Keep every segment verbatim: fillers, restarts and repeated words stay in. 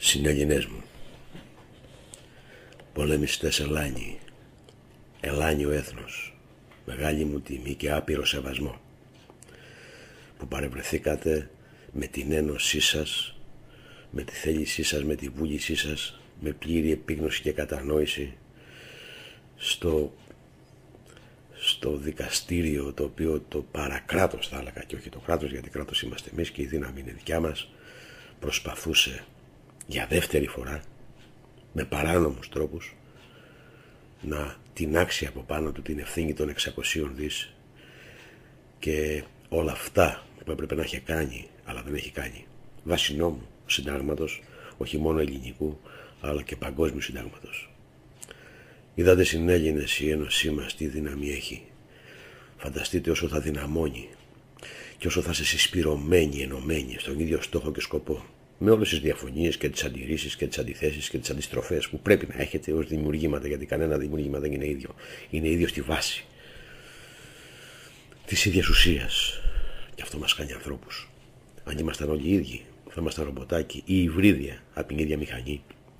Συνέλληνες μου, πολεμιστές Ελλάνιοι, Ελλάνιο έθνος, μεγάλη μου τιμή και άπειρο σεβασμό, που παρευρεθήκατε με την ένωσή σας, με τη θέλησή σας, με τη βούλησή σας, με πλήρη επίγνωση και κατανόηση στο, στο δικαστήριο, το οποίο το παρακράτος, θα έλεγα, και όχι το κράτος, γιατί κράτος είμαστε εμείς και η δύναμη είναι δικιά μας, προσπαθούσε για δεύτερη φορά με παράνομους τρόπους να τινάξει από πάνω του την ευθύνη των εξακοσίων δις και όλα αυτά που έπρεπε να έχει κάνει αλλά δεν έχει κάνει βάσει νόμου, συντάγματος, όχι μόνο ελληνικού αλλά και παγκόσμιου συντάγματος. Είδατε συνέλληνες, η ένωσή μας τι δύναμη έχει. Φανταστείτε όσο θα δυναμώνει και όσο θα είσαι συσπηρωμένοι, ενωμένοι στον ίδιο στόχο και σκοπό, με όλες τις διαφωνίες και τις αντιρρήσεις και τις αντιθέσεις και τις αντιστροφές που πρέπει να έχετε ως δημιουργήματα, γιατί κανένα δημιουργήμα δεν είναι ίδιο. Είναι ίδιο στη βάση της ίδιας ουσίας. Και αυτό μας κάνει ανθρώπους. Αν ήμασταν όλοι οι ίδιοι, θα ήμασταν ρομποτάκι ή υβρίδια από την ίδια μηχανή,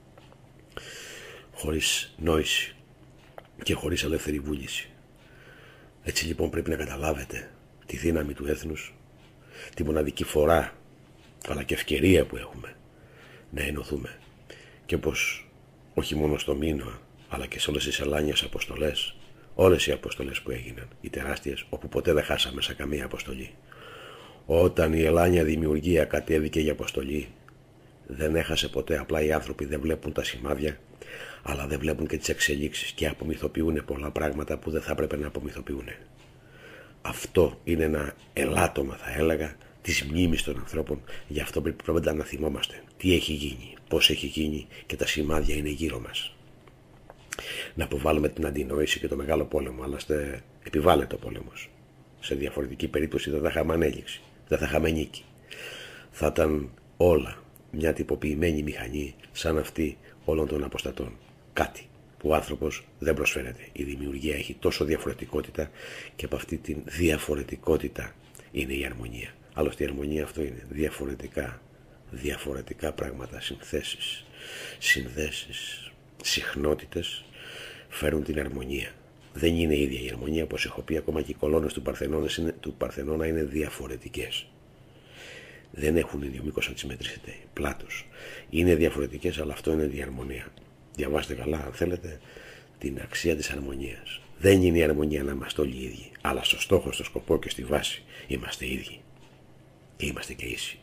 χωρίς νόηση και χωρίς ελεύθερη βούληση. Έτσι λοιπόν πρέπει να καταλάβετε τη δύναμη του έθνους, τη μοναδική φορά αλλά και ευκαιρία που έχουμε να ενωθούμε, και πως όχι μόνο στο μήνα αλλά και σε όλες τις Ελλάνιες αποστολές, όλες οι αποστολές που έγιναν, οι τεράστιες, όπου ποτέ δεν χάσαμε σε καμία αποστολή. Όταν η Ελλάνια δημιουργία κατέβηκε για αποστολή, δεν έχασε ποτέ. Απλά οι άνθρωποι δεν βλέπουν τα σημάδια, αλλά δεν βλέπουν και τις εξελίξεις και απομυθοποιούν πολλά πράγματα που δεν θα έπρεπε να απομυθοποιούν. Αυτό είναι ένα ελάττωμα, θα έλεγα, της μνήμης των ανθρώπων. Γι' αυτό πρέπει πρώτα να θυμόμαστε τι έχει γίνει, πώς έχει γίνει και τα σημάδια είναι γύρω μας. Να αποβάλουμε την αντινόηση και το μεγάλο πόλεμο, αλλά στε επιβάλλεται ο πόλεμος. Σε διαφορετική περίπτωση δεν θα είχαμε ανέλυξη, δεν θα είχαμε νίκη. Θα ήταν όλα μια τυποποιημένη μηχανή σαν αυτή όλων των αποστατών. Κάτι που ο άνθρωπος δεν προσφέρεται. Η δημιουργία έχει τόσο διαφορετικότητα και από αυτή τη διαφορετικότητα είναι η αρμονία. Άλλωστε η αρμονία αυτό είναι. Διαφορετικά, διαφορετικά πράγματα, συνθέσεις, συνδέσεις, συχνότητες φέρουν την αρμονία. Δεν είναι ίδια η αρμονία, όπως έχω πει, ακόμα και οι κολόνες του Παρθενώνα είναι, του Παρθενώνα είναι διαφορετικές. Δεν έχουν ίδιο μήκος αν τις μετρήσετε. Πλάτος. Είναι διαφορετικές, αλλά αυτό είναι η αρμονία. Διαβάστε καλά, αν θέλετε, την αξία της αρμονίας. Δεν είναι η αρμονία να είμαστε όλοι οι ίδιοι, αλλά στο στόχο, στο σκοπό και στη βάση είμαστε ίδιοι. Και είμαστε και ίσοι.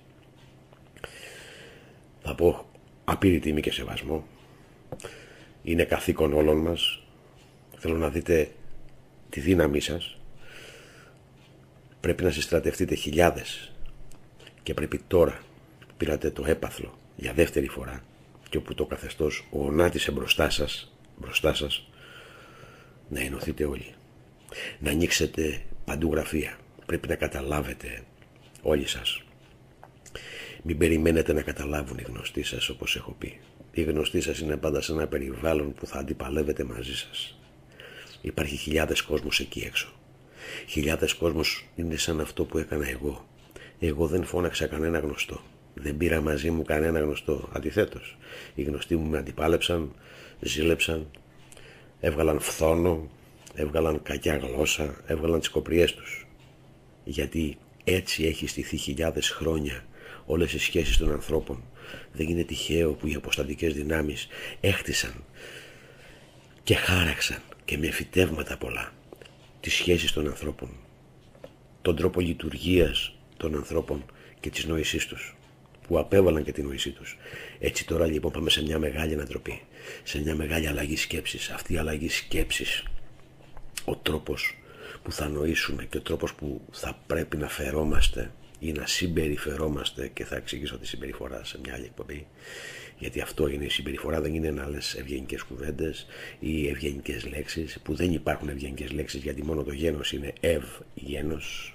Θα πω άπειρη τιμή και σεβασμό. Είναι καθήκον όλων μας. Θέλω να δείτε τη δύναμή σας. Πρέπει να συστρατευτείτε χιλιάδες και πρέπει τώρα που πήρατε το έπαθλο για δεύτερη φορά και όπου το καθεστώς γονάτισε μπροστά σας, μπροστά σας, να ενωθείτε όλοι. Να ανοίξετε παντού γραφεία. Πρέπει να καταλάβετε όλοι σας. Μην περιμένετε να καταλάβουν οι γνωστοί σας, όπως έχω πει. Οι γνωστοί σας είναι πάντα σε ένα περιβάλλον που θα αντιπαλεύετε μαζί σας. Υπάρχει χιλιάδες κόσμος εκεί έξω. Χιλιάδες κόσμος είναι σαν αυτό που έκανα εγώ. Εγώ δεν φώναξα κανένα γνωστό. Δεν πήρα μαζί μου κανένα γνωστό. Αντιθέτως, οι γνωστοί μου με αντιπάλεψαν, ζήλεψαν, έβγαλαν φθόνο, έβγαλαν κακιά γλώσσα, έβγαλαν τις κοπριές τους. Γιατί έτσι έχει στηθεί χιλιάδες χρόνια όλες οι σχέσεις των ανθρώπων. Δεν είναι τυχαίο που οι αποστατικές δυνάμεις έχτισαν και χάραξαν και με φυτεύματα πολλά τις σχέσεις των ανθρώπων, τον τρόπο λειτουργίας των ανθρώπων και της νόησής τους, που απέβαλαν και την νόησή τους. Έτσι τώρα λοιπόν πάμε σε μια μεγάλη ανατροπή, σε μια μεγάλη αλλαγή σκέψης. Αυτή η αλλαγή σκέψης, ο τρόπος που θα νοήσουμε και ο τρόπος που θα πρέπει να φερόμαστε ή να συμπεριφερόμαστε, και θα εξηγήσω τη συμπεριφορά σε μια άλλη εκπομπή, γιατί αυτό είναι η συμπεριφορά, δεν είναι να λες ευγενικές κουβέντες ή ευγενικές λέξεις, που δεν υπάρχουν ευγενικές λέξεις, γιατί μόνο το γένος είναι ευ γένος,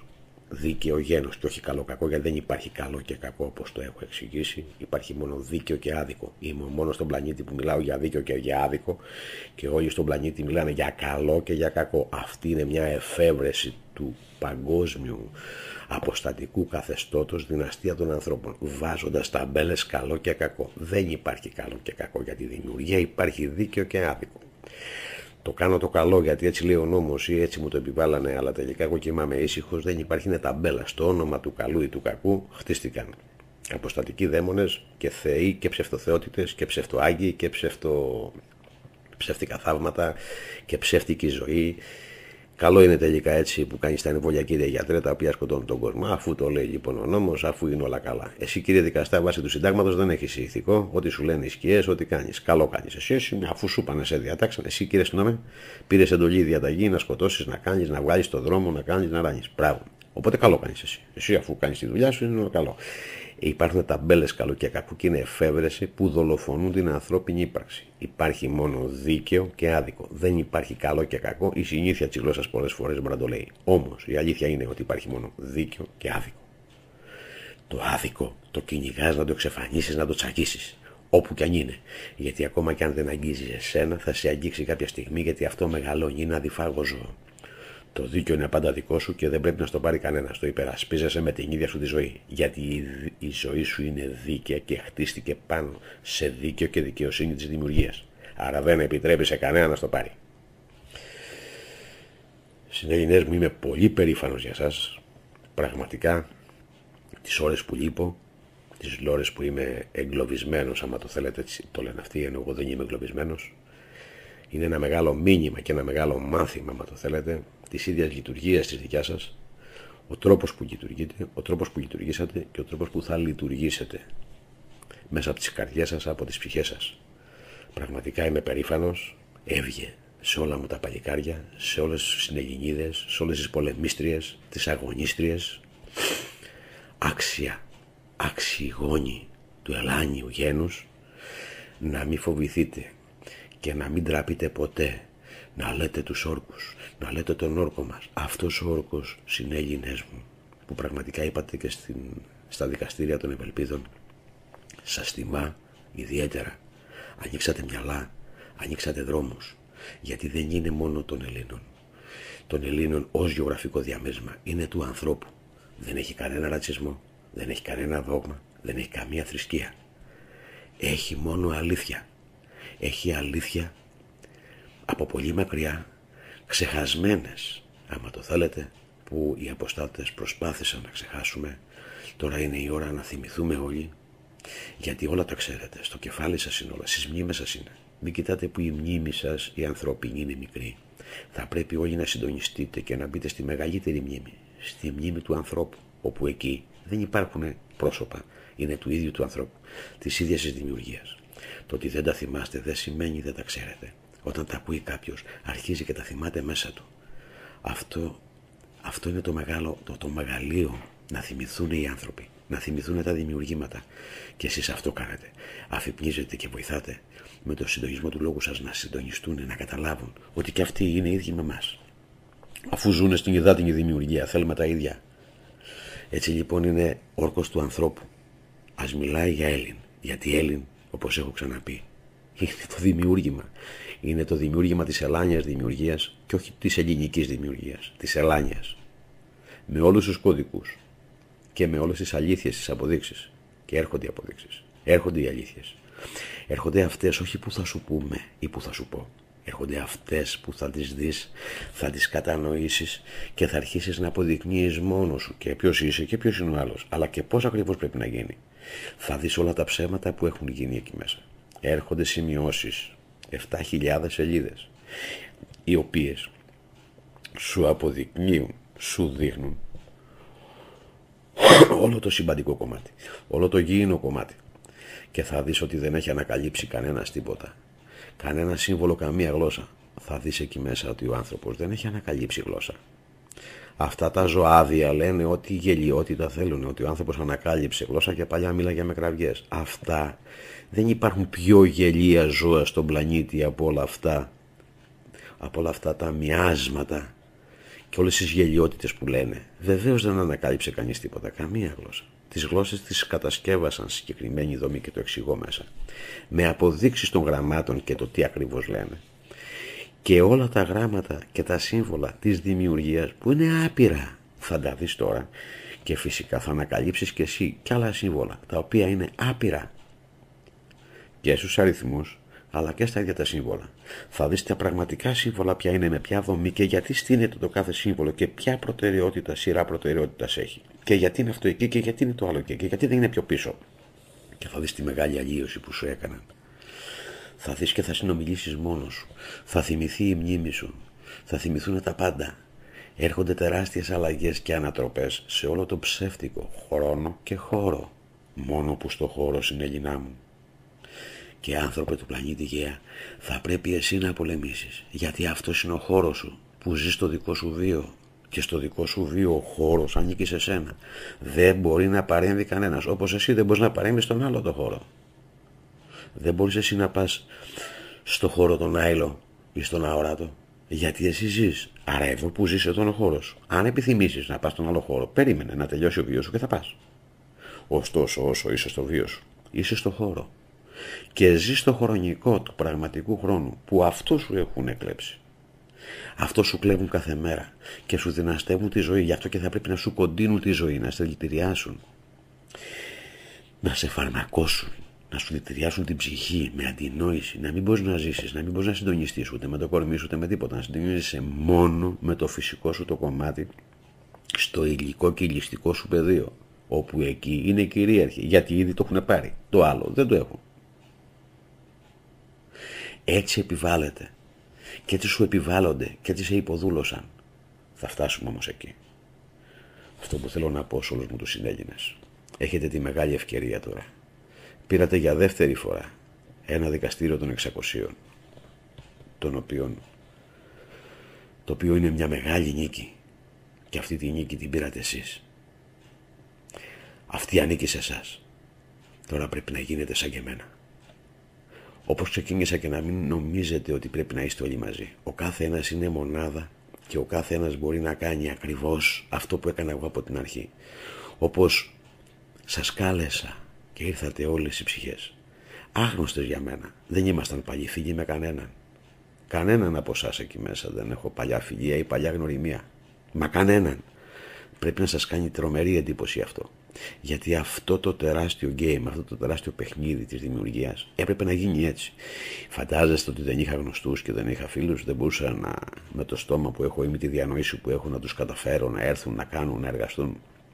δίκαιο γένος και όχι καλό κακό, γιατί δεν υπάρχει καλό και κακό όπως το έχω εξηγήσει. Υπάρχει μόνο δίκαιο και άδικο. Είμαι μόνο στον πλανήτη που μιλάω για δίκαιο και για άδικο και όλοι στον πλανήτη μιλάνε για καλό και για κακό. Αυτή είναι μια εφεύρεση του παγκόσμιου αποστατικού καθεστώτος, δυναστεία των ανθρώπων, βάζοντας ταμπέλες καλό και κακό. Δεν υπάρχει καλό και κακό για τη δημιουργία, υπάρχει δίκαιο και άδικο. Το κάνω το καλό γιατί έτσι λέει ο νόμος ή έτσι μου το επιβάλλανε, αλλά τελικά εγώ και είμαι ήσυχος. Δεν υπάρχει, είναι ταμπέλα. Στο όνομα του καλού ή του κακού χτίστηκαν αποστατικοί δαίμονες και θεοί και ψευτοθεότητες και ψευτοάγγοι και ψευτο... ψεύτικα θαύματα και ψεύτικη ζωή. Καλό είναι τελικά έτσι που κάνεις τα εμβολιακή γιατρέ τα οποία σκοτώνουν τον κόσμο. Αφού το λέει λοιπόν ο νόμος, αφού είναι όλα καλά. Εσύ κύριε δικαστά, βάσει του συντάγματος δεν έχεις ηθικό. Ό,τι σου λένε οι σκιές, ό,τι κάνεις. Καλό κάνεις. Εσύ, εσύ αφού σου πάνε σε διατάξαν. Εσύ κύριε συγγνώμη, πήρες εντολή διαταγή να σκοτώσεις, να κάνεις, να βγάλεις στον δρόμο, να κάνεις, να ράνεις. Μπράβο. Οπότε καλό κάνεις εσύ. Εσύ αφού κάνεις τη δουλειά σου είναι καλό. Υπάρχουν ταμπέλες καλού και κακού και είναι εφεύρεση που δολοφονούν την ανθρώπινη ύπαρξη. Υπάρχει μόνο δίκαιο και άδικο. Δεν υπάρχει καλό και κακό. Η συνήθεια της γλώσσας πολλές φορές μπορεί να το λέει. Όμως η αλήθεια είναι ότι υπάρχει μόνο δίκαιο και άδικο. Το άδικο το κυνηγάς να το εξαφανίσεις, να το τσακίσεις. Όπου κι αν είναι. Γιατί ακόμα κι αν δεν αγγίζει εσένα, θα σε αγγίξει κάποια στιγμή, γιατί αυτό μεγαλώνει. Είναι αδιφάγο ζώο. Το δίκαιο είναι πάντα δικό σου και δεν πρέπει να στο πάρει κανένα. Το υπερασπίζεσαι με την ίδια σου τη ζωή. Γιατί η ζωή σου είναι δίκαια και χτίστηκε πάνω σε δίκαιο και δικαιοσύνη της δημιουργίας. Άρα δεν επιτρέπει σε κανένα να στο πάρει. Συνέλληνες μου, είμαι πολύ περήφανος για σας. Πραγματικά, τις ώρες που λείπω, τις ώρες που είμαι εγκλωβισμένος, άμα το θέλετε, το λένε αυτοί, ενώ εγώ δεν είμαι εγκλωβισμένος. Είναι ένα μεγάλο μήνυμα και ένα μεγάλο μάθημα, άμα το θέλετε, της ίδιας λειτουργίας της δικιάς σας, ο τρόπος που λειτουργείτε, ο τρόπος που λειτουργήσατε και ο τρόπος που θα λειτουργήσετε μέσα από τις καρδιές σας, από τις ψυχές σας. Πραγματικά είμαι περήφανος, έβγε σε όλα μου τα παλικάρια, σε όλες τις συνελληνίδες, σε όλες τις πολεμίστριες, τις αγωνίστριες, άξια, αξιγόνοι του ελάνιου γένους, να μην φοβηθείτε και να μην τραπείτε ποτέ, να λέτε τους όρκους, να λέτε τον όρκο μας. Αυτός ο όρκος, συνέλληνες μου, που πραγματικά είπατε και στην, στα δικαστήρια των Ευελπίδων, σας τιμά ιδιαίτερα. Ανοίξατε μυαλά, ανοίξατε δρόμους, γιατί δεν είναι μόνο των Ελλήνων. Των Ελλήνων ως γεωγραφικό διαμέσμα, είναι του ανθρώπου. Δεν έχει κανένα ρατσισμό, δεν έχει κανένα δόγμα, δεν έχει καμία θρησκεία. Έχει μόνο αλήθεια. Έχει αλήθεια από πολύ μακριά, ξεχασμένες, άμα το θέλετε, που οι αποστάτες προσπάθησαν να ξεχάσουμε. Τώρα είναι η ώρα να θυμηθούμε όλοι, γιατί όλα τα ξέρετε, στο κεφάλι σας είναι όλα, στις μνήμες σας είναι. Μην κοιτάτε που η μνήμη σας, η ανθρωπινή, είναι μικρή. Θα πρέπει όλοι να συντονιστείτε και να μπείτε στη μεγαλύτερη μνήμη, στη μνήμη του ανθρώπου, όπου εκεί δεν υπάρχουν πρόσωπα, είναι του ίδιου του ανθρώπου, της ίδιας της δημιουργίας. Το ότι δεν τα θυμάστε δεν σημαίνει δεν τα ξέρετε. Όταν τα ακούει κάποιος, αρχίζει και τα θυμάται μέσα του. Αυτό, αυτό είναι το, μεγάλο, το, το μεγαλείο, να θυμηθούν οι άνθρωποι, να θυμηθούν τα δημιουργήματα. Και εσείς αυτό κάνετε. Αφυπνίζετε και βοηθάτε με το συντονισμό του λόγου σας να συντονιστούν, να καταλάβουν ότι και αυτοί είναι ίδιοι με εμάς. Αφού ζουν στην υδάτινη δημιουργία, θέλουμε τα ίδια. Έτσι λοιπόν είναι όρκος του ανθρώπου. Ας μιλάει για Έλλην, γιατί Έλλην, όπως έχω ξαναπεί, είναι το δημιούργημα. Είναι το δημιούργημα της ελάνιας δημιουργίας και όχι της ελληνικής δημιουργίας, της ελάνιας. Με όλους τους κωδικούς και με όλες τις αλήθειες, τις αποδείξεις. Και έρχονται οι αποδείξεις. Έρχονται οι αλήθειες. Έρχονται αυτές όχι που θα σου πούμε ή που θα σου πω. Έρχονται αυτές που θα τις δεις, θα τις κατανοήσεις και θα αρχίσεις να αποδεικνύεις μόνος σου και ποιος είσαι και ποιος είναι ο άλλος, αλλά και πώς ακριβώς πρέπει να γίνει. Θα δεις όλα τα ψέματα που έχουν γίνει εκεί μέσα. Έρχονται σημειώσεις, επτά χιλιάδες σελίδες, οι οποίες σου αποδεικνύουν, σου δείχνουν όλο το συμπαντικό κομμάτι, όλο το γήινο κομμάτι. Και θα δεις ότι δεν έχει ανακαλύψει κανένας τίποτα, κανένα σύμβολο, καμία γλώσσα. Θα δεις εκεί μέσα ότι ο άνθρωπος δεν έχει ανακαλύψει γλώσσα. Αυτά τα ζωάδια λένε ότι γελιότητα θέλουν, ότι ο άνθρωπος ανακάλυψε γλώσσα και παλιά μίλαγε με κραυγές. Αυτά, δεν υπάρχουν πιο γελία ζώα στον πλανήτη από όλα αυτά, από όλα αυτά τα μοιάσματα και όλες τις γελιότητες που λένε, βεβαίως δεν ανακάλυψε κανείς τίποτα, καμία γλώσσα. Τις γλώσσες τις κατασκεύασαν συγκεκριμένη δομή και το εξηγώ μέσα. Με αποδείξεις των γραμμάτων και το τι ακριβώς λένε. Και όλα τα γράμματα και τα σύμβολα της δημιουργίας που είναι άπειρα, θα τα δεις τώρα. Και φυσικά θα ανακαλύψεις και εσύ κι άλλα σύμβολα, τα οποία είναι άπειρα. Και στους αριθμούς, αλλά και στα ίδια τα σύμβολα. Θα δεις τα πραγματικά σύμβολα ποια είναι, με ποια δομή και γιατί στείνεται το κάθε σύμβολο και ποια προτεραιότητα, σειρά προτεραιότητας έχει. Και γιατί είναι αυτό εκεί και γιατί είναι το άλλο εκεί και γιατί δεν είναι πιο πίσω. Και θα δεις τη μεγάλη αλλίωση που σου έκαναν. Θα δεις και θα συνομιλήσεις μόνος σου. Θα θυμηθεί η μνήμη σου. Θα θυμηθούν τα πάντα. Έρχονται τεράστιες αλλαγές και ανατροπές σε όλο το ψεύτικο χρόνο και χώρο. Μόνο που στο χώρο είναι Ελληνά μου. Και άνθρωπε του πλανήτη Γαία, θα πρέπει εσύ να πολεμήσεις. Γιατί αυτός είναι ο χώρος σου που ζει στο δικό σου βίο. Και στο δικό σου βίο ο χώρος ανήκει σε σένα. Δεν μπορεί να παρέμβει κανένας. Όπως εσύ δεν μπορείς να παρέμβεις στον άλλο το χώρο. Δεν μπορείς εσύ να πας στο χώρο τον άειλο ή στον αόρατο. Γιατί εσύ ζεις. Άρα εδώ που ζεις εδώ είναι ο χώρος σου. Αν επιθυμήσεις να πας στον άλλο χώρο, περίμενε να τελειώσει ο βίος σου και θα πας. Ωστόσο, όσο είσαι στο βίο σου, είσαι στο χώρο. Και ζεις στο χρονικό του πραγματικού χρόνου που αυτό σου έχουν εκλέψει. Αυτό σου κλέβουν κάθε μέρα και σου δυναστεύουν τη ζωή. Γι' αυτό και θα πρέπει να σου κοντίνουν τη ζωή, να σε δηλητηριάσουν, να σε φαρμακώσουν, να σου δηλητηριάσουν την ψυχή με αντινόηση, να μην μπορείς να ζήσεις, να μην μπορείς να συντονιστείς ούτε με το κορμί σου ούτε με τίποτα. Να συντονίζεσαι μόνο με το φυσικό σου το κομμάτι, στο υλικό και ηλιστικό σου πεδίο, όπου εκεί είναι κυρίαρχοι, γιατί ήδη το έχουν πάρει. Το άλλο δεν το έχουν. Έτσι επιβάλλεται. Και έτσι σου επιβάλλονται και έτσι σε υποδούλωσαν. Θα φτάσουμε όμως εκεί. Αυτό που θέλω να πω σε όλους μου τους συνέλληνες. Έχετε τη μεγάλη ευκαιρία τώρα. Πήρατε για δεύτερη φορά ένα δικαστήριο των εξακοσίων, τον οποίον, το οποίο είναι μια μεγάλη νίκη. Και αυτή τη νίκη την πήρατε εσείς. Αυτή ανήκει σε εσάς. Τώρα πρέπει να γίνετε σαν και εμένα. Όπως ξεκίνησα, και να μην νομίζετε ότι πρέπει να είστε όλοι μαζί. Ο κάθε ένας είναι μονάδα και ο κάθε ένας μπορεί να κάνει ακριβώς αυτό που έκανα εγώ από την αρχή. Όπως σας κάλεσα και ήρθατε όλες οι ψυχές. Άγνωστες για μένα. Δεν ήμασταν παλιοί φίλοι με κανέναν. Κανέναν από εσάς εκεί μέσα δεν έχω παλιά φιλία ή παλιά γνωριμία. Μα κανέναν. Πρέπει να σας κάνει τρομερή εντύπωση αυτό. Γιατί αυτό το τεράστιο game, αυτό το τεράστιο παιχνίδι της δημιουργίας έπρεπε να γίνει έτσι. Φαντάζεστε ότι δεν είχα γνωστούς και δεν είχα φίλους, δεν μπορούσα να, με το στόμα που έχω ή με τη διανόηση που έχω να τους καταφέρω να έρθουν, να κάνουν, να εργαστούν.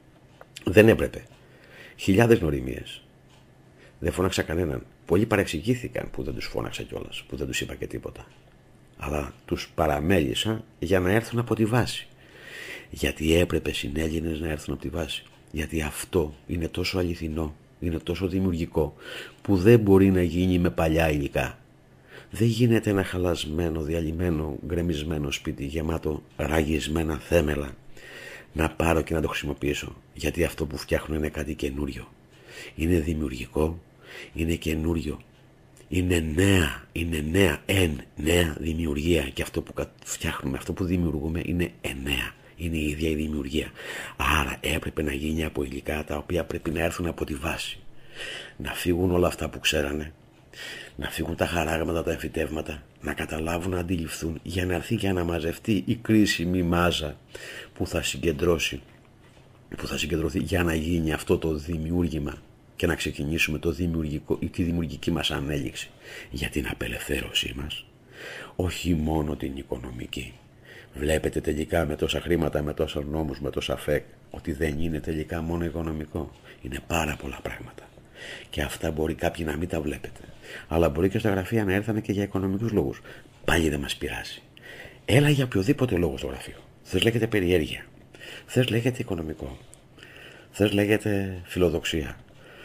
Δεν έπρεπε. Χιλιάδες γνωριμίες. Δεν φώναξα κανέναν. Πολλοί παρεξηγήθηκαν που δεν τους φώναξα κιόλας, που δεν τους είπα και τίποτα. Αλλά τους παραμέλησα για να έρθουν από τη βάση. Γιατί έπρεπε συνέλληνες να έρθουν από τη βάση. Γιατί αυτό είναι τόσο αληθινό, είναι τόσο δημιουργικό, που δεν μπορεί να γίνει με παλιά υλικά. Δεν γίνεται ένα χαλασμένο, διαλυμένο, γκρεμισμένο σπίτι γεμάτο ραγισμένα θέμελα να πάρω και να το χρησιμοποιήσω. Γιατί αυτό που φτιάχνω είναι κάτι καινούριο. Είναι δημιουργικό, είναι καινούριο. Είναι νέα, είναι νέα, εν, νέα δημιουργία. Και αυτό που φτιάχνουμε, αυτό που δημιουργούμε είναι εννέα. Είναι η ίδια η δημιουργία. Άρα έπρεπε να γίνει από υλικά τα οποία πρέπει να έρθουν από τη βάση. Να φύγουν όλα αυτά που ξέρανε. Να φύγουν τα χαράγματα, τα εμφυτεύματα. Να καταλάβουν, να αντιληφθούν, για να έρθει και να μαζευτεί η κρίσιμη μάζα που θα συγκεντρώσει, που θα συγκεντρωθεί για να γίνει αυτό το δημιούργημα και να ξεκινήσουμε το δημιουργικό, τη δημιουργική μας ανέλυξη για την απελευθέρωσή μας. Όχι μόνο την οικονομική. Βλέπετε τελικά με τόσα χρήματα, με τόσα νόμους, με τόσα φεκ, ότι δεν είναι τελικά μόνο οικονομικό. Είναι πάρα πολλά πράγματα. Και αυτά μπορεί κάποιοι να μην τα βλέπετε. Αλλά μπορεί και στα γραφεία να έρθανε και για οικονομικούς λόγους. Πάλι δεν μας πειράζει. Έλα για οποιοδήποτε λόγο στο γραφείο. Θες λέγεται περιέργεια. Θες λέγεται οικονομικό. Θες λέγεται φιλοδοξία.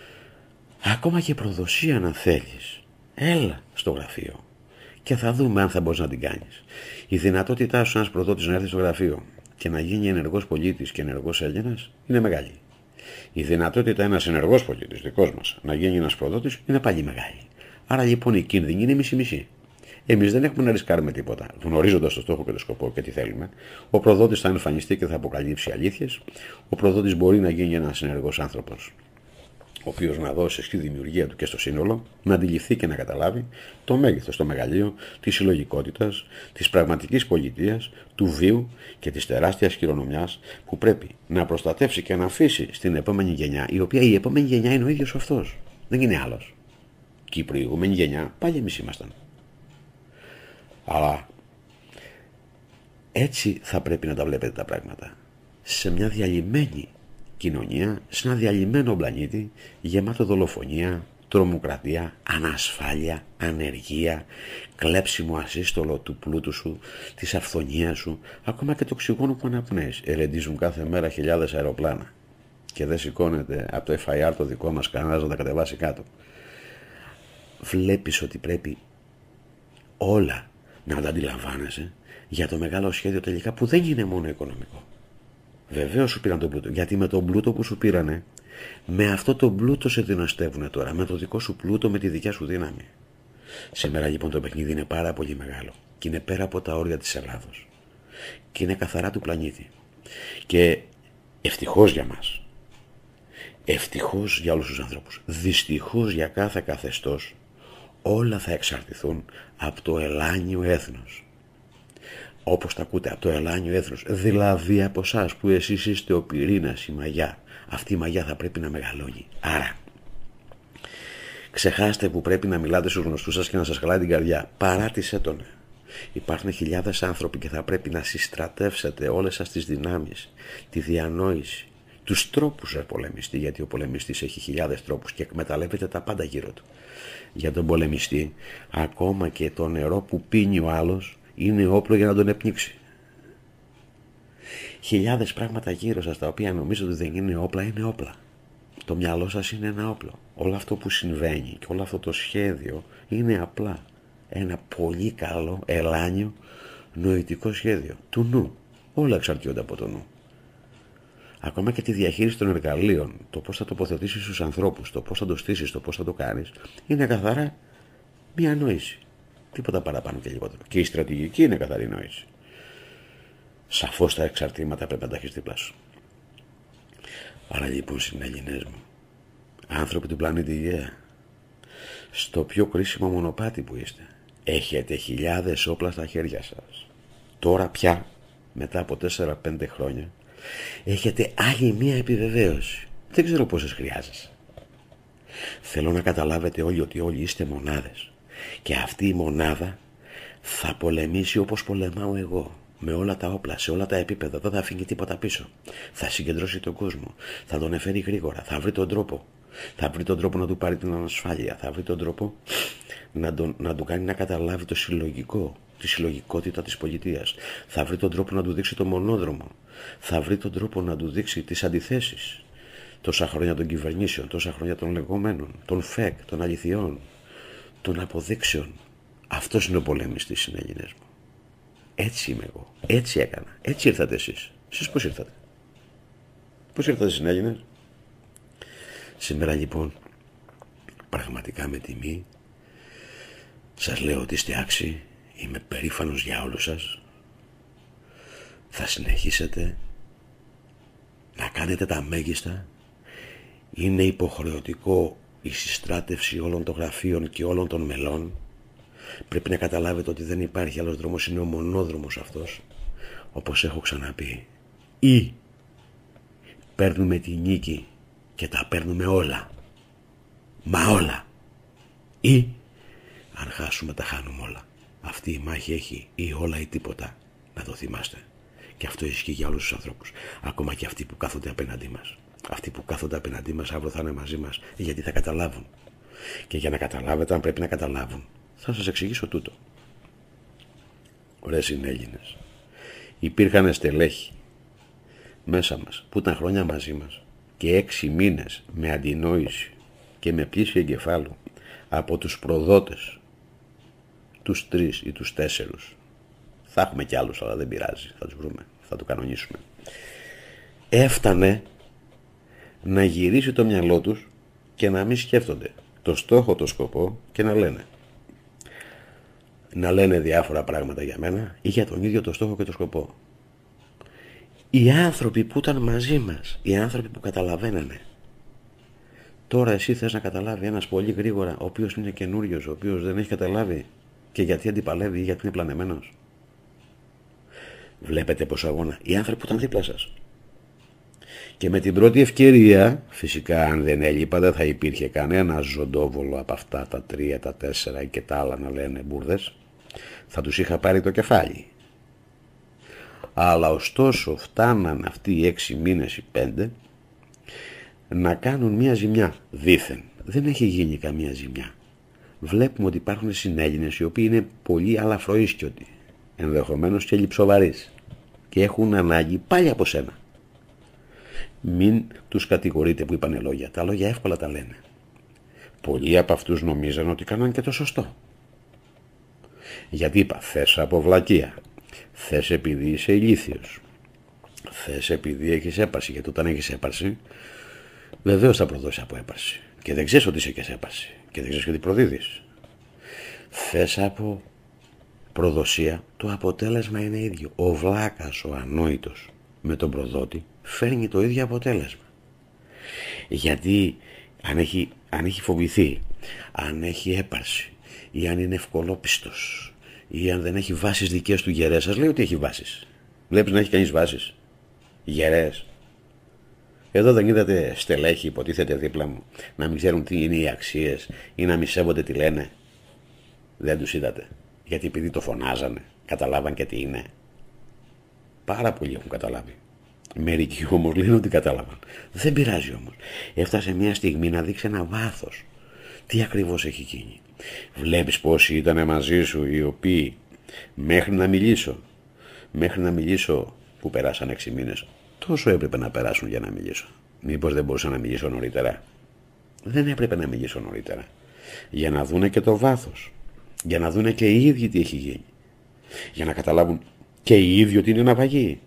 Ακόμα και προδοσία να θέλεις. Έλα στο γραφείο. Και θα δούμε αν θα μπορείς να την κάνεις. Η δυνατότητά σου ένας προδότης να έρθει στο γραφείο και να γίνει ενεργός πολίτης και ενεργός Έλληνας είναι μεγάλη. Η δυνατότητα ένας ενεργός πολίτης δικός μας να γίνει ένας προδότης είναι πάλι μεγάλη. Άρα λοιπόν η κίνδυνη είναι μισή-μισή. Εμείς δεν έχουμε να ρισκάρουμε τίποτα. Γνωρίζοντας το στόχο και το σκοπό και τι θέλουμε, ο προδότης θα εμφανιστεί και θα αποκαλύψει αλήθειες. Ο προδότης μπορεί να γίνει ένας ενεργός άνθρωπος, ο οποίος να δώσει στη δημιουργία του και στο σύνολο, να αντιληφθεί και να καταλάβει το μέγεθος, το μεγαλείο της συλλογικότητας, της πραγματικής πολιτείας, του βίου και της τεράστιας κληρονομιάς που πρέπει να προστατεύσει και να αφήσει στην επόμενη γενιά, η οποία η επόμενη γενιά είναι ο ίδιος αυτός. Δεν είναι άλλος. Και η προηγούμενη γενιά πάλι εμείς ήμασταν. Αλλά έτσι θα πρέπει να τα βλέπετε τα πράγματα. Σε μια διαλυμένη κοινωνία, σε ένα διαλυμένο πλανήτη, γεμάτο δολοφονία, τρομοκρατία, ανασφάλεια, ανεργία, κλέψιμο ασύστολο του πλούτου σου, της αυθονίας σου, ακόμα και το οξυγόνο που αναπνέεις. Ελεντίζουν κάθε μέρα χιλιάδες αεροπλάνα και δεν σηκώνεται από το εφ άι αρ το δικό μας κανένας να τα κατεβάσει κάτω. Βλέπεις ότι πρέπει όλα να τα αντιλαμβάνεσαι για το μεγάλο σχέδιο τελικά που δεν είναι μόνο οικονομικό. Βεβαίως σου πήραν τον πλούτο, γιατί με τον πλούτο που σου πήρανε, με αυτό το πλούτο σε δυναστεύουνε τώρα, με το δικό σου πλούτο, με τη δικιά σου δύναμη. Σήμερα λοιπόν το παιχνίδι είναι πάρα πολύ μεγάλο και είναι πέρα από τα όρια της Ελλάδος και είναι καθαρά του πλανήτη. Και ευτυχώς για μας, ευτυχώς για όλους τους ανθρώπους, δυστυχώς για κάθε καθεστώς, όλα θα εξαρτηθούν από το ελάνιο έθνος. Όπως τα ακούτε, από το ελάνιο έθνος, δηλαδή από εσάς που εσείς είστε ο πυρήνας, η μαγιά. Αυτή η μαγιά θα πρέπει να μεγαλώνει. Άρα, ξεχάστε που πρέπει να μιλάτε στους γνωστούς σας και να σας χαλάει την καρδιά. Παράτησέ τον. Υπάρχουν χιλιάδες άνθρωποι και θα πρέπει να συστρατεύσετε όλες σας τις δυνάμεις, τη διανόηση, τους τρόπους ρε πολεμιστή, γιατί ο πολεμιστής έχει χιλιάδες τρόπους και εκμεταλλεύεται τα πάντα γύρω του. Για τον πολεμιστή, ακόμα και το νερό που πίνει ο άλλος είναι όπλο για να τον επνίξει. Χιλιάδες πράγματα γύρω σας τα οποία νομίζετε ότι δεν είναι όπλα, είναι όπλα. Το μυαλό σας είναι ένα όπλο. Όλο αυτό που συμβαίνει και όλο αυτό το σχέδιο είναι απλά ένα πολύ καλό, ελάνιο, νοητικό σχέδιο του νου. Όλα εξαρτιόνται από το νου. Ακόμα και τη διαχείριση των εργαλείων, το πώς θα τοποθετήσεις τους ανθρώπους, το πώς θα το στήσεις, το πώς θα το κάνεις, είναι καθαρά μία νόηση. Τίποτα παραπάνω και λιγότερο. Και η στρατηγική είναι καθαρή νόηση. Σαφώς τα εξαρτήματα πρέπει να τα έχεις δίπλα σου. Άρα λοιπόν, συνέλληνες μου, άνθρωποι του πλανήτη Γαία, στο πιο κρίσιμο μονοπάτι που είστε, έχετε χιλιάδες όπλα στα χέρια σας. Τώρα πια, μετά από τέσσερα πέντε χρόνια, έχετε άλλη μία επιβεβαίωση. Δεν ξέρω πόσες χρειάζεσαι. Θέλω να καταλάβετε όλοι ότι όλοι είστε μονάδες. Και αυτή η μονάδα θα πολεμήσει όπως πολεμάω εγώ. Με όλα τα όπλα, σε όλα τα επίπεδα, δεν θα αφήνει τίποτα πίσω. Θα συγκεντρώσει τον κόσμο, θα τον εφέρει γρήγορα, θα βρει τον τρόπο. Θα βρει τον τρόπο να του πάρει την ανασφάλεια, θα βρει τον τρόπο να, τον, να του κάνει να καταλάβει το συλλογικό, τη συλλογικότητα της πολιτείας. Θα βρει τον τρόπο να του δείξει το μονόδρομο. Θα βρει τον τρόπο να του δείξει τις αντιθέσεις. Τόσα χρόνια των κυβερνήσεων, τόσα χρόνια των λεγόμενων, των φεκ, των αληθιών, των αποδείξεων. Αυτός είναι ο πολεμιστής, συνέλληνες μου. Έτσι είμαι εγώ. Έτσι έκανα. Έτσι ήρθατε εσείς. Εσείς πώς ήρθατε. Πώς ήρθατε, συνέλληνες. Σήμερα λοιπόν, πραγματικά με τιμή, σας λέω ότι είστε άξιοι. Είμαι περήφανος για όλους σας. Θα συνεχίσετε να κάνετε τα μέγιστα. Είναι υποχρεωτικό η συστράτευση όλων των γραφείων και όλων των μελών. Πρέπει να καταλάβετε ότι δεν υπάρχει άλλος δρόμος, είναι ο μονόδρομος αυτός. Όπως έχω ξαναπεί, ή παίρνουμε τη νίκη και τα παίρνουμε όλα, μα όλα, ή αν χάσουμε τα χάνουμε όλα. Αυτή η μάχη έχει ή όλα ή τίποτα, να το θυμάστε. Και αυτό ισχύει για όλους τους ανθρώπους, ακόμα και αυτοί που κάθονται απέναντί μας. Αυτοί που κάθονται απέναντί μας αύριο θα είναι μαζί μας, γιατί θα καταλάβουν. Και για να καταλάβετε, αν πρέπει να καταλάβουν, θα σας εξηγήσω τούτο. Ωραία, συνέλληνες. Υπήρχαν στελέχοι μέσα μας που ήταν χρόνια μαζί μας και έξι μήνες με αντινόηση και με πλήση εγκεφάλου από τους προδότες, τους τρεις ή τους τέσσερους. Θα έχουμε κι άλλους, αλλά δεν πειράζει, θα τους βρούμε, θα το κανονίσουμε. Έφτανε να γυρίσει το μυαλό τους και να μην σκέφτονται το στόχο, το σκοπό και να λένε να λένε διάφορα πράγματα για μένα ή για τον ίδιο το στόχο και το σκοπό. Οι άνθρωποι που ήταν μαζί μας, οι άνθρωποι που καταλαβαίνανε. Τώρα εσύ θες να καταλάβει ένας πολύ γρήγορα, ο οποίος είναι καινούριος, ο οποίος δεν έχει καταλάβει και γιατί αντιπαλεύει ή γιατί είναι πλανεμένος. Βλέπετε πόσο αγώνα. Οι άνθρωποι που ήταν δίπλα σας. Και με την πρώτη ευκαιρία, φυσικά αν δεν έλειπα, δεν θα υπήρχε κανένα ζωντόβολο από αυτά τα τρία, τα τέσσερα και τα άλλα να λένε μπουρδες, θα τους είχα πάρει το κεφάλι. Αλλά ωστόσο φτάναν αυτοί οι έξι μήνες ή πέντε να κάνουν μια ζημιά δήθεν. Δεν έχει γίνει καμία ζημιά. Βλέπουμε ότι υπάρχουν συνέλληνες οι οποίοι είναι πολύ αλαφροίσκιωτοι, ενδεχομένως και λιψοβαρείς και έχουν ανάγκη πάλι από σένα. Μην τους κατηγορείτε που είπανε λόγια. Τα λόγια εύκολα τα λένε. Πολλοί από αυτούς νομίζαν ότι κάναν και το σωστό. Γιατί είπα, θες από βλακεία, θες επειδή είσαι ηλίθιος, θες επειδή έχεις έπαρση, γιατί όταν έχεις έπαρση βεβαίως θα προδώσει από έπαρση και δεν ξέρεις ότι είσαι και σε έπαρση και δεν ξέρεις και τι προδίδεις. Θες από προδοσία, το αποτέλεσμα είναι ίδιο. Ο βλάκας, ο ανόητος με τον προδότη φέρνει το ίδιο αποτέλεσμα. Γιατί αν έχει, αν έχει φοβηθεί, αν έχει έπαρση ή αν είναι ευκολόπιστος ή αν δεν έχει βάσεις δικές του γερές, σας λέει ότι έχει βάσεις. Βλέπεις να έχει κανείς βάσεις γερές? Εδώ δεν είδατε στελέχη, υποτίθεται δίπλα μου, να μην ξέρουν τι είναι οι αξίες ή να μη σέβονται τι λένε? Δεν τους είδατε. Γιατί επειδή το φωνάζανε, καταλάβαν και τι είναι. Πάρα πολλοί έχουν καταλάβει. Μερικοί όμως λένε ότι κατάλαβαν. Δεν πειράζει όμως. Έφτασε μια στιγμή να δείξει ένα βάθος. Τι ακριβώς έχει γίνει. Βλέπεις πόσοι ήταν μαζί σου οι οποίοι μέχρι να μιλήσω, μέχρι να μιλήσω που περάσαν έξι μήνες, τόσο έπρεπε να περάσουν για να μιλήσω. Μήπως δεν μπορούσα να μιλήσω νωρίτερα? Δεν έπρεπε να μιλήσω νωρίτερα. Για να δούνε και το βάθος. Για να δούνε και οι ίδιοι τι έχει γίνει. Για να καταλάβουν και οι ίδιοι ότι είναι ναυαγοί.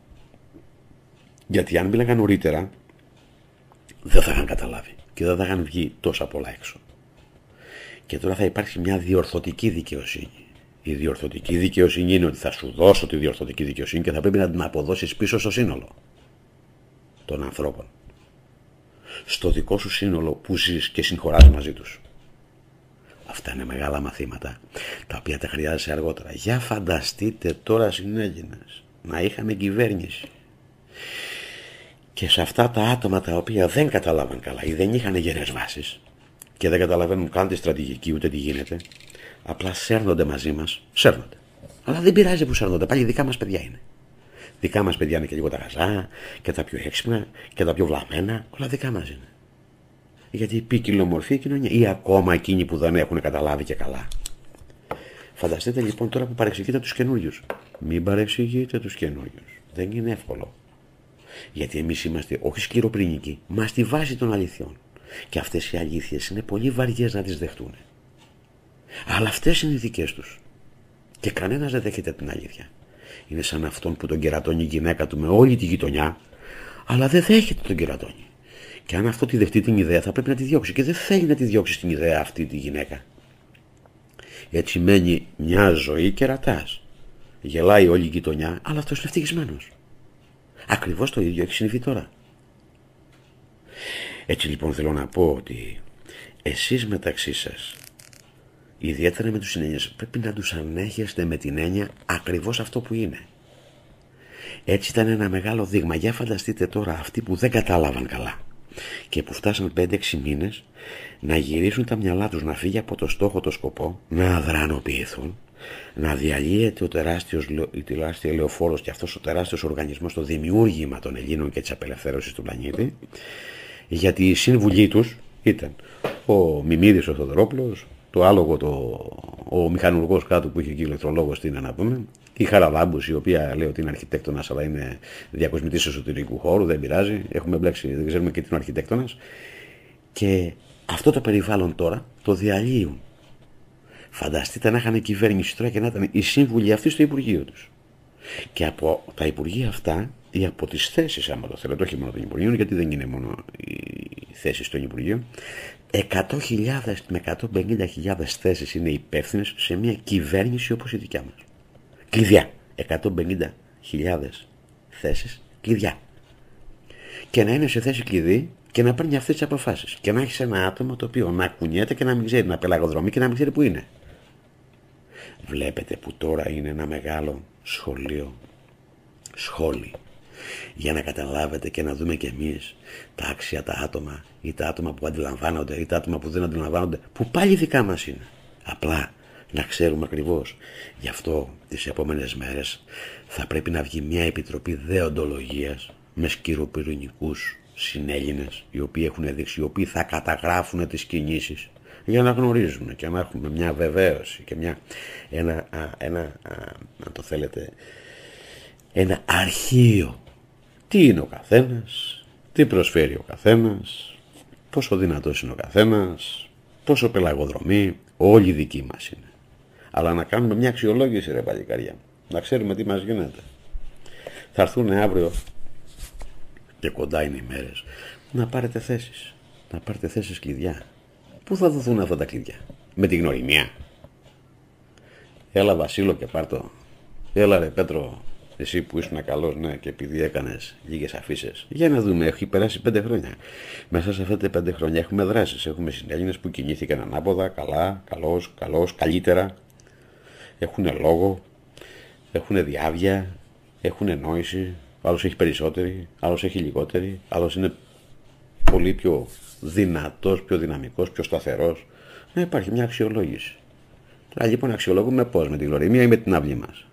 Γιατί αν μίλαγαν νωρίτερα δεν θα είχαν καταλάβει και δεν θα είχαν βγει τόσα πολλά έξω. Και τώρα θα υπάρξει μια διορθωτική δικαιοσύνη. Η διορθωτική δικαιοσύνη είναι ότι θα σου δώσω τη διορθωτική δικαιοσύνη και θα πρέπει να την αποδώσεις πίσω στο σύνολο των ανθρώπων. Στο δικό σου σύνολο που ζεις και συγχωράς μαζί τους. Αυτά είναι μεγάλα μαθήματα τα οποία τα χρειάζεσαι αργότερα. Για φανταστείτε τώρα συνέλληνες να είχαμε κυβέρνηση και σε αυτά τα άτομα τα οποία δεν καταλάβαν καλά ή δεν είχαν γερές βάσεις και δεν καταλαβαίνουν καν τη στρατηγική ούτε τι γίνεται, απλά σέρνονται μαζί μας, σέρνονται. Αλλά δεν πειράζει που σέρνονται, πάλι δικά μας παιδιά είναι. Δικά μας παιδιά είναι και λίγο τα γαζά και τα πιο έξυπνα και τα πιο βλαμμένα, όλα δικά μας είναι. Γιατί ποικιλομορφή η κοινωνία ή ακόμα εκείνοι που δεν έχουν καταλάβει και καλά. Φανταστείτε λοιπόν τώρα που παρεξηγείτε τους καινούριους. Μην παρεξηγείτε τους καινούριους. Δεν είναι εύκολο. Γιατί εμείς είμαστε όχι σκληροπρινικοί, μα στη βάση των αληθιών. Και αυτές οι αλήθειες είναι πολύ βαριές να τις δεχτούν. Αλλά αυτές είναι οι δικές τους. Και κανένας δεν δέχεται την αλήθεια. Είναι σαν αυτόν που τον κερατώνει η γυναίκα του με όλη τη γειτονιά, αλλά δεν δέχεται τον κερατώνει. Και αν αυτό τη δεχτεί την ιδέα, θα πρέπει να τη διώξει. Και δεν θέλει να τη διώξει την ιδέα αυτή τη γυναίκα. Έτσι μένει μια ζωή κερατάς. Γελάει όλη η γειτονιά, αλλά αυτός είναι ευτυχισμένος. Ακριβώς το ίδιο έχει συμβεί τώρα. Έτσι λοιπόν θέλω να πω ότι εσείς μεταξύ σας, ιδιαίτερα με τους συνένειες, πρέπει να τους ανέχεστε με την έννοια ακριβώς αυτό που είναι. Έτσι ήταν ένα μεγάλο δείγμα. Για φανταστείτε τώρα αυτοί που δεν κατάλαβαν καλά και που φτάσαν πέντε έξι μήνες να γυρίσουν τα μυαλά τους, να φύγει από το στόχο το σκοπό, να αδρανοποιηθούν, να διαλύεται ο τεράστιος, η τεράστια λεωφόρος και αυτός ο τεράστιος οργανισμός, το δημιούργημα των Ελλήνων και της απελευθέρωσης του πλανήτη, γιατί η σύμβουλή τους ήταν ο Μιμίδης ο Θοδωρόπουλος, το άλογο, το, ο μηχανουργός κάτω που είχε εκεί ηλεκτρολόγος, τι είναι να πούμε, η Χαραλάμπους, η οποία λέει ότι είναι αρχιτέκτονας αλλά είναι διακοσμητής εσωτερικού χώρου, δεν πειράζει, έχουμε μπλέξει, δεν ξέρουμε και τι είναι ο αρχιτέκτονας. Και αυτό το περιβάλλον τώρα το διαλύουν. Φανταστείτε να είχαν κυβέρνηση τώρα και να ήταν οι σύμβουλοι αυτοί στο Υπουργείο τους. Και από τα Υπουργεία αυτά ή από τις θέσεις, άμα το θέλετε, όχι μόνο των Υπουργείων, γιατί δεν είναι μόνο οι θέσεις των Υπουργείων, εκατό χιλιάδες με εκατόν πενήντα χιλιάδες θέσεις είναι υπεύθυνες σε μια κυβέρνηση όπως η δικιά μας. Κλειδιά. εκατόν πενήντα χιλιάδες θέσεις κλειδιά. Και να είναι σε θέση κλειδί και να παίρνει αυτές τις αποφάσεις. Και να έχει ένα άτομο το οποίο να κουνιέται και να μην ξέρει, να πελαγοδρομεί και να μην ξέρει που είναι. Βλέπετε που τώρα είναι ένα μεγάλο σχολείο. Σχόλι. Για να καταλάβετε και να δούμε κι εμείς τα άξια τα άτομα ή τα άτομα που αντιλαμβάνονται ή τα άτομα που δεν αντιλαμβάνονται, που πάλι δικά μας είναι. Απλά να ξέρουμε ακριβώς. Γι' αυτό τις επόμενες μέρες θα πρέπει να βγει μια επιτροπή δεοντολογίας με σκυροπυρηνικούς συνέλληνες, οι οποίοι έχουν δείξει, οι οποίοι θα καταγράφουν τις κινήσεις για να γνωρίζουμε και να έχουμε μια βεβαίωση και μια, ένα, α, ένα α, αν το θέλετε, ένα αρχείο. Τι είναι ο καθένας, τι προσφέρει ο καθένας, πόσο δυνατός είναι ο καθένας, πόσο πελαγοδρομεί, όλοι δικοί μας είναι. Αλλά να κάνουμε μια αξιολόγηση, ρε παλικάρια, να ξέρουμε τι μας γίνεται. Θα έρθουν αύριο και κοντά είναι οι μέρες να πάρετε θέσεις, να πάρετε θέσεις κλειδιά. Πού θα δοθούν αυτά τα κλειδιά? Με την γνωριμία? Έλα Βασίλο και πάρτο. Έλα ρε Πέτρο, εσύ που ήσουν καλός, ναι, και επειδή έκανες λίγες αφήσεις. Για να δούμε, έχει περάσει πέντε χρόνια. Μέσα σε αυτά τα πέντε χρόνια έχουμε δράσεις. Έχουμε συνέλληνες που κινήθηκαν ανάποδα, καλά, καλώς, καλώς, καλύτερα. Έχουν λόγο, έχουν διάβια, έχουν νόηση. Άλλος έχει περισσότερη, άλλος έχει λιγότερη, άλλος είναι πολύ πιο δυνατός, πιο δυναμικός, πιο σταθερός. Να υπάρχει μια αξιολόγηση. Τώρα λοιπόν αξιολογούμε πώς, με την γνωριμία ή με την αυλή μας?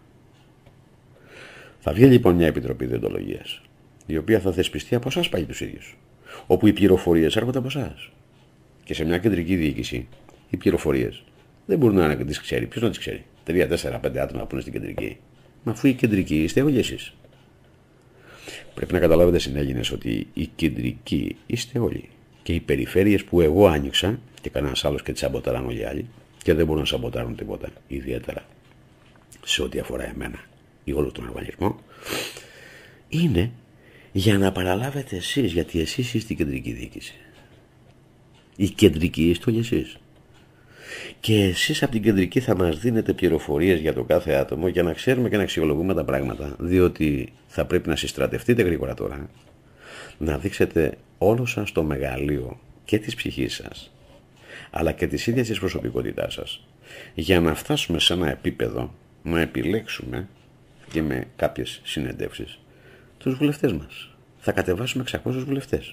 Θα βγει λοιπόν μια επιτροπή διοντολογίας, η οποία θα θεσπιστεί από εσάς πάλι τους ίδιους, όπου οι πληροφορίες έρχονται από εσάς. Και σε μια κεντρική διοίκηση, οι πληροφορίες δεν μπορούν να τις ξέρει. Ποιος να τις ξέρει? Τρία, τέσσερα, πέντε άτομα που είναι στην κεντρική. Μα αφού η κεντρική είστε όλοι εσείς. Πρέπει να καταλάβετε, συνέλληνες, ότι οι κεντρικοί είστε όλοι. Και οι περιφέρειες που εγώ άνοιξα, και κανένας άλλος και τις σαμποτάραν όλοι οι άλλοι, και δεν μπορούν να σαμποτάρουν τίποτα ιδιαίτερα σε ό,τι αφορά εμένα ή όλο τον οργανισμό, είναι για να παραλάβετε εσείς, γιατί εσείς είστε η κεντρική διοίκηση. Οι κεντρικοί είστε όλοι εσείς. Και εσείς από την κεντρική θα μας δίνετε πληροφορίες για το κάθε άτομο για να ξέρουμε και να αξιολογούμε τα πράγματα, διότι θα πρέπει να συστρατευτείτε γρήγορα τώρα, να δείξετε όλο σας το μεγαλείο και της ψυχής σας, αλλά και της ίδιας της προσωπικότητάς σας, για να φτάσουμε σε ένα επίπεδο να επιλέξουμε και με κάποιες συνεντεύξεις τους βουλευτές μας. Θα κατεβάσουμε εξακόσιους βουλευτές.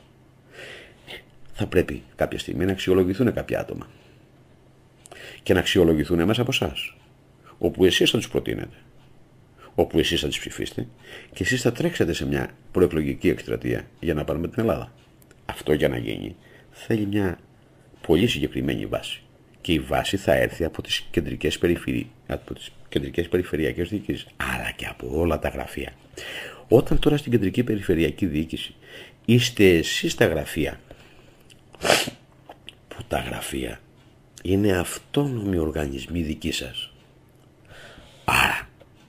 Θα πρέπει κάποια στιγμή να αξιολογηθούν κάποια άτομα και να αξιολογηθούν μέσα από εσάς, όπου εσείς θα τους προτείνετε, όπου εσείς θα τις ψηφίσετε και εσείς θα τρέξετε σε μια προεκλογική εκστρατεία για να πάρουμε την Ελλάδα. Αυτό για να γίνει θέλει μια πολύ συγκεκριμένη βάση. Και η βάση θα έρθει από τις κεντρικές, περιφερει... από τις κεντρικές περιφερειακές διοικήσεις, αλλά και από όλα τα γραφεία. Όταν τώρα στην κεντρική περιφερειακή διοίκηση είστε εσείς τα γραφεία, που τα γραφεία είναι αυτόνομοι οργανισμοί δικοί σας. Άρα,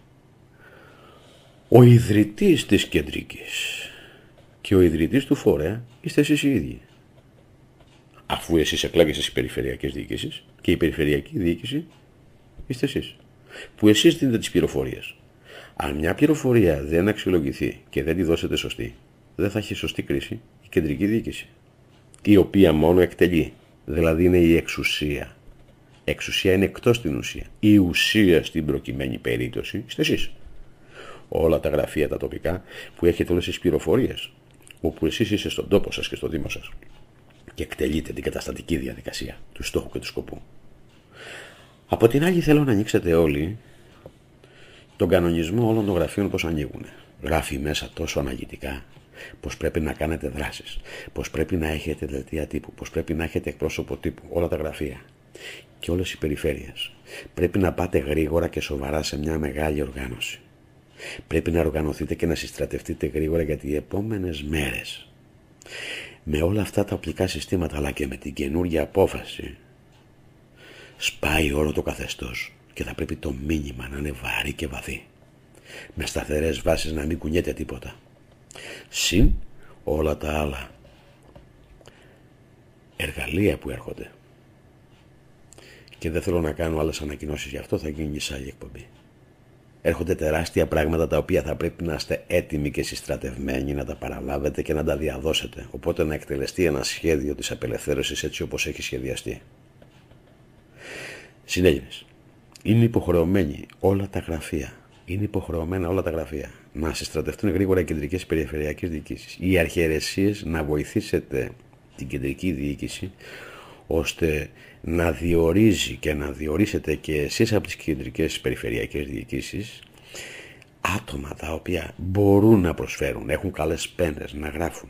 ο ιδρυτής της κεντρικής και ο ιδρυτής του φορέα είστε εσείς οι ίδιοι. Αφού εσείς εκλέγεστε στις περιφερειακές διοικήσεις και η περιφερειακή διοίκηση είστε εσείς, που εσείς δίνετε τις πληροφορίες. Αν μια πληροφορία δεν αξιολογηθεί και δεν τη δώσετε σωστή, δεν θα έχει σωστή κρίση η κεντρική διοίκηση, η οποία μόνο εκτελεί, δηλαδή είναι η εξουσία. Εξουσία είναι εκτός την ουσία. Η ουσία στην προκειμένη περίπτωση είστε εσείς. Όλα τα γραφεία τα τοπικά που έχετε όλες τις πληροφορίες, όπου εσείς είστε στον τόπο σας και στο δήμο σας και εκτελείτε την καταστατική διαδικασία του στόχου και του σκοπού. Από την άλλη θέλω να ανοίξετε όλοι τον κανονισμό όλων των γραφείων πώς ανοίγουν. Γράφει μέσα τόσο αναλυτικά πως πρέπει να κάνετε δράσεις, πως πρέπει να έχετε δελτία τύπου, πως πρέπει να έχετε εκπρόσωπο τύπου, όλα τα γραφεία και όλες οι περιφέρειες. Πρέπει να πάτε γρήγορα και σοβαρά σε μια μεγάλη οργάνωση. Πρέπει να οργανωθείτε και να συστρατευτείτε γρήγορα για τις επόμενες μέρες. Με όλα αυτά τα οπλικά συστήματα, αλλά και με την καινούργια απόφαση, σπάει όλο το καθεστώς και θα πρέπει το μήνυμα να είναι βαρύ και βαθύ, με σταθερές βάσεις, να μην κουνιέται τίποτα. Συν όλα τα άλλα εργαλεία μεγαλεία που έρχονται. Και δεν θέλω να κάνω άλλες ανακοινώσεις γι' αυτό, θα γίνει σε άλλη εκπομπή. Έρχονται τεράστια πράγματα τα οποία θα πρέπει να είστε έτοιμοι και συστρατευμένοι να τα παραλάβετε και να τα διαδώσετε. Οπότε να εκτελεστεί ένα σχέδιο της απελευθέρωσης έτσι όπως έχει σχεδιαστεί. Συνέλληνες, είναι υποχρεωμένοι όλα τα γραφεία, είναι υποχρεωμένα όλα τα γραφεία να συστρατευτούν γρήγορα οι κεντρικές περιφερειακές διοικήσεις. Οι αρχιερεσίες να βοηθήσετε την κεντρική διοίκηση ώστε να διορίζει και να διορίσετε και εσείς από τις κεντρικές περιφερειακές διοικήσεις άτομα τα οποία μπορούν να προσφέρουν, έχουν καλές πένες, να γράφουν,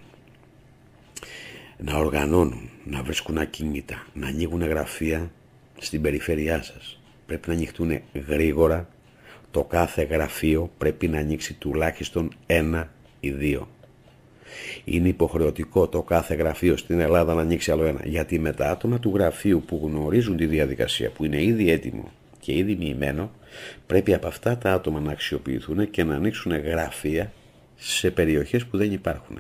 να οργανώνουν, να βρίσκουν ακίνητα, να ανοίγουν γραφεία στην περιφέρειά σας. Πρέπει να ανοιχτούν γρήγορα, το κάθε γραφείο πρέπει να ανοίξει τουλάχιστον ένα ή δύο. Είναι υποχρεωτικό το κάθε γραφείο στην Ελλάδα να ανοίξει άλλο ένα. Γιατί με τα άτομα του γραφείου που γνωρίζουν τη διαδικασία, που είναι ήδη έτοιμο και ήδη μοιημένο, πρέπει από αυτά τα άτομα να αξιοποιηθούν και να ανοίξουν γραφεία σε περιοχές που δεν υπάρχουν.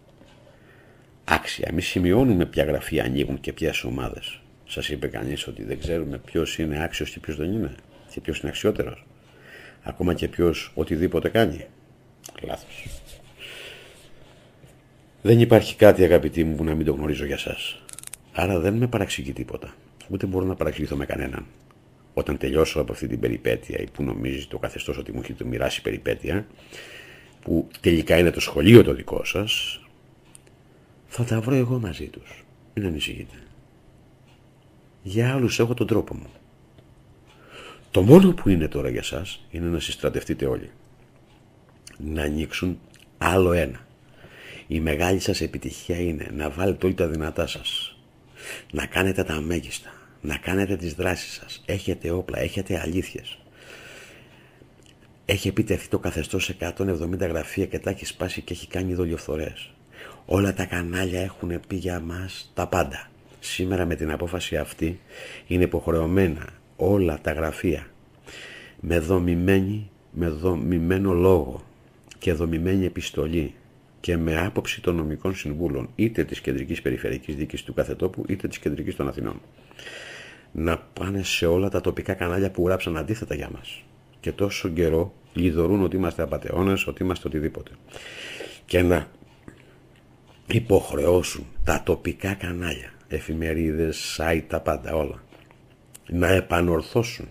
Άξια. Εμείς σημειώνουμε ποια γραφεία ανοίγουν και ποιες ομάδες. Σας είπε κανείς ότι δεν ξέρουμε ποιος είναι άξιος και ποιος δεν είναι, και ποιος είναι αξιότερος, ακόμα και ποιος οτιδήποτε κάνει? Λάθος. Δεν υπάρχει κάτι, αγαπητοί μου, που να μην το γνωρίζω για σας. Άρα δεν με παραξηγεί τίποτα. Ούτε μπορώ να παραξηγηθώ με κανέναν. Όταν τελειώσω από αυτή την περιπέτεια, ή που νομίζει το καθεστώς ότι μου έχει το μοιράσει περιπέτεια, που τελικά είναι το σχολείο το δικό σας, θα τα βρω εγώ μαζί τους. Μην ανησυχείτε. Για άλλους έχω τον τρόπο μου. Το μόνο που είναι τώρα για σας είναι να συστρατευτείτε όλοι. Να ανοίξουν άλλο ένα. Η μεγάλη σας επιτυχία είναι να βάλετε όλοι τα δυνατά σας. Να κάνετε τα μέγιστα. Να κάνετε τις δράσεις σας. Έχετε όπλα, έχετε αλήθειες. Έχει επιτεθεί το καθεστώς σε εκατόν εβδομήντα γραφεία και τα έχει σπάσει και έχει κάνει δολιοφθορές. Όλα τα κανάλια έχουν πει για μας τα πάντα. Σήμερα με την απόφαση αυτή είναι υποχρεωμένα όλα τα γραφεία με δομημένη, με δομημένο λόγο και δομημένη επιστολή και με άποψη των νομικών συμβούλων είτε της κεντρικής περιφερειακής διοίκησης του κάθε τόπου είτε της κεντρικής των Αθηνών να πάνε σε όλα τα τοπικά κανάλια που γράψαν αντίθετα για μας και τόσο καιρό λιδωρούν ότι είμαστε απατεώνες, ότι είμαστε οτιδήποτε, και να υποχρεώσουν τα τοπικά κανάλια, εφημερίδες, site, τα πάντα όλα, να επανορθώσουν